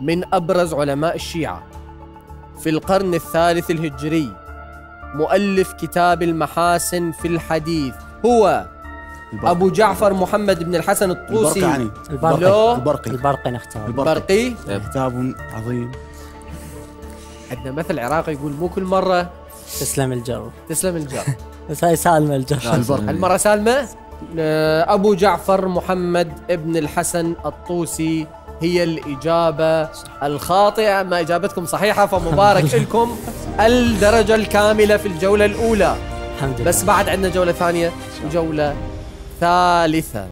من أبرز علماء الشيعة في القرن الثالث الهجري، مؤلف كتاب المحاسن في الحديث، هو أبو جعفر محمد بن الحسن الطوسي. البرقي نختار. البرقي كتاب عظيم. عندنا مثل عراقي يقول مو كل مرة تسلم الجو. تسلم الجو. بس هاي سالمة الجو. المرة سالمة. أبو جعفر محمد ابن الحسن الطوسي هي الإجابة الخاطئة. أما إجابتكم صحيحة فمبارك لكم الدرجة الكاملة في الجولة الأولى. الحمد لله. بس بعد عندنا جولة ثانية وجولة ثالثة.